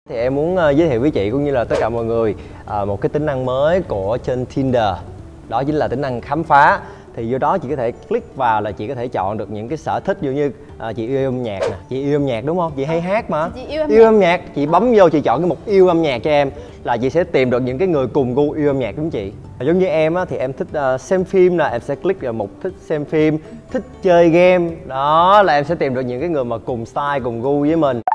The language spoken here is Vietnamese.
Thì em muốn giới thiệu với chị cũng như là tất cả mọi người một cái tính năng mới của trên Tinder. Đó chính là tính năng khám phá. Thì vô đó chị có thể click vào là chị có thể chọn được những cái sở thích, dụ như chị yêu âm nhạc nè, chị yêu âm nhạc đúng không? Chị hay hát mà. Chị yêu âm nhạc, chị bấm vô chị chọn cái mục yêu âm nhạc cho em là chị sẽ tìm được những cái người cùng gu yêu âm nhạc với chị. Giống như em á, thì em thích xem phim nè, em sẽ click vào mục thích xem phim, thích chơi game. Đó là em sẽ tìm được những cái người mà cùng style, cùng gu với mình.